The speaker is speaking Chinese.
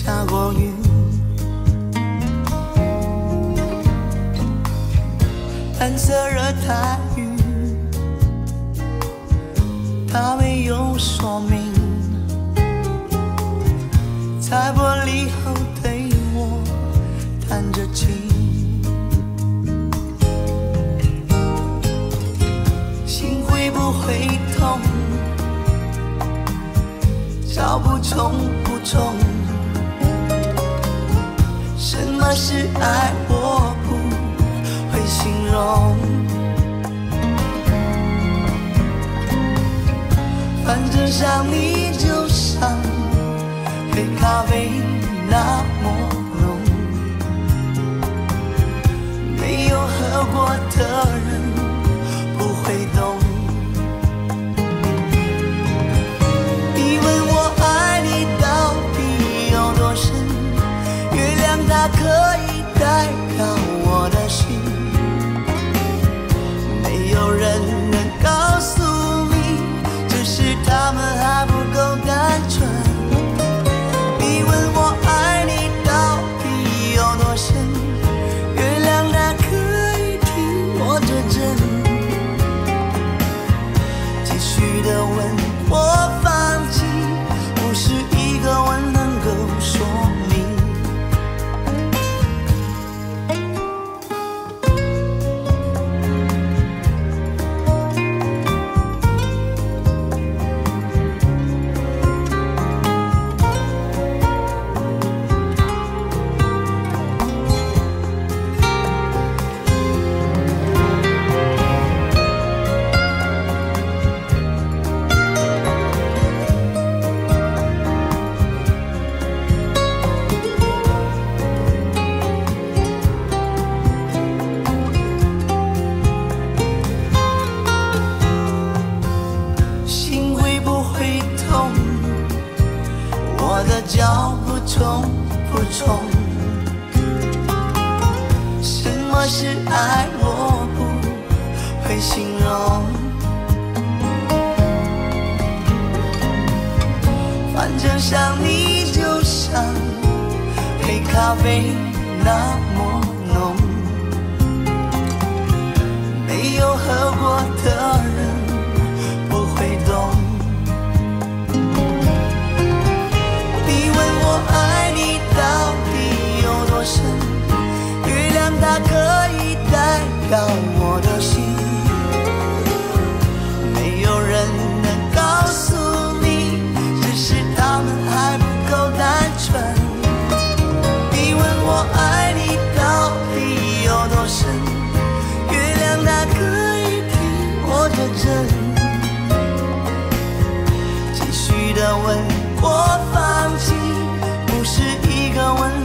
下过雨，蓝色热带雨，它没有说明，在玻璃后对我弹着琴。心会不会痛？找不重不重，什么是爱？我不会形容。反正想你就像黑咖啡那么浓，没有喝过的人不会懂。它可以代表我的心，没有人能告诉你，只是他们还不够单纯。你问我爱你到底有多深，月亮它可以替我作证，继续的问我放弃，不是一个吻能够说明。脚步重不重？什么是爱？我不会形容。反正想你就像黑咖啡那么浓，没有喝过的人不会懂。爱你到底有多深？月亮它可以代表我的心，没有人能告诉你，只是他们还不够单纯。你问我爱你到底有多深？月亮它可以替我作证，继续的问我放弃，不是一个吻